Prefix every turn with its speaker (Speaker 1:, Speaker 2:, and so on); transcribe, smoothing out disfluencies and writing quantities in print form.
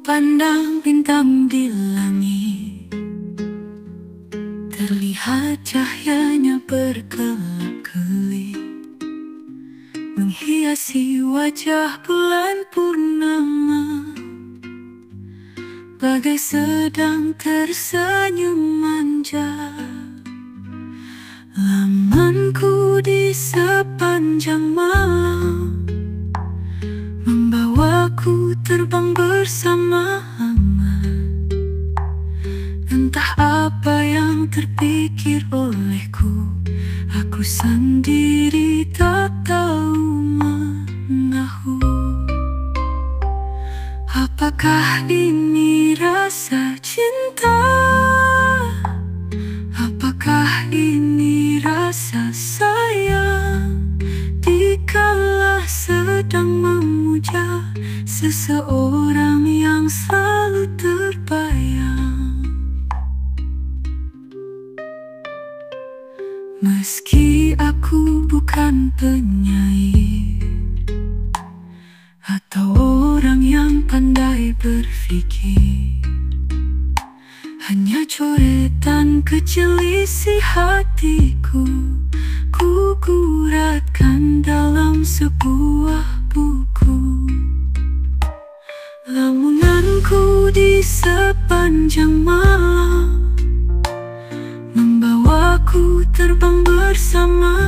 Speaker 1: pandang bintang di langit, terlihat cahayanya berkelap-kelip, menghiasi wajah bulan purnama, bagai sedang tersenyum manja. Lamanku di sepanjang malam, membawaku terbang bersama aman. Entah apa yang terpikir olehku, aku sendiri tak tahu menahu. Apakah ini rasa cinta? Apakah ini rasa sayang? Dikala sedang memuja seseorang yang selalu terbayang. Meski aku bukan penyair atau orang yang pandai berpikir, hanya coretan kecil isi hatiku, ku guratkan dalam sebuah buku. Lamunanku di sepanjang malam, membawaku terbang bersama